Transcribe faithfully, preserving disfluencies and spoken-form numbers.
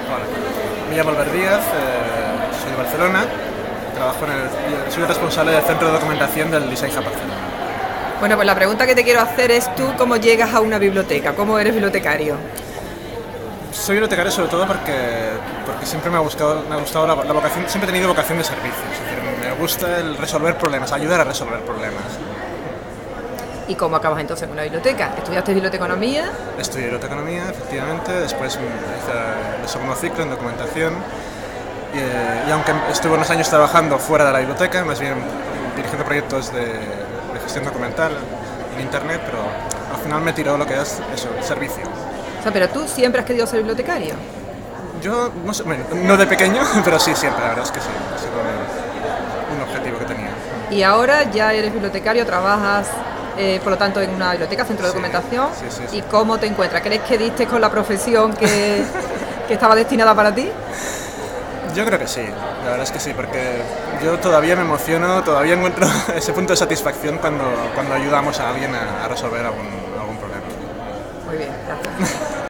Hola, me llamo Albert Díaz, eh, soy de Barcelona, trabajo en el, soy el responsable del centro de documentación del Design Hub Barcelona. Bueno, pues la pregunta que te quiero hacer es tú cómo llegas a una biblioteca, cómo eres bibliotecario. Soy bibliotecario sobre todo porque, porque siempre me ha, buscado, me ha gustado la, la vocación, siempre he tenido vocación de servicio, es decir, me gusta el resolver problemas, ayudar a resolver problemas. ¿Y cómo acabas entonces en una biblioteca? ¿Estudiaste biblioteconomía? Estudié biblioteconomía, efectivamente, después hice el segundo ciclo en documentación y, eh, y aunque estuve unos años trabajando fuera de la biblioteca, más bien dirigiendo proyectos de, de gestión documental en internet, pero al final me tiró lo que es eso, el servicio. O sea, pero tú siempre has querido ser bibliotecario. Yo, no sé, bueno, no de pequeño, pero sí siempre, la verdad es que sí, ha sido un objetivo que tenía. Y ahora ya eres bibliotecario, trabajas, eh, por lo tanto, en una biblioteca, centro de Sí, documentación. sí, sí, sí. ¿Y cómo te encuentras? ¿Crees que diste con la profesión que, que estaba destinada para ti? Yo creo que sí, la verdad es que sí, porque yo todavía me emociono, todavía encuentro ese punto de satisfacción cuando, cuando ayudamos a alguien a, a resolver algún, algún problema. Muy bien, gracias.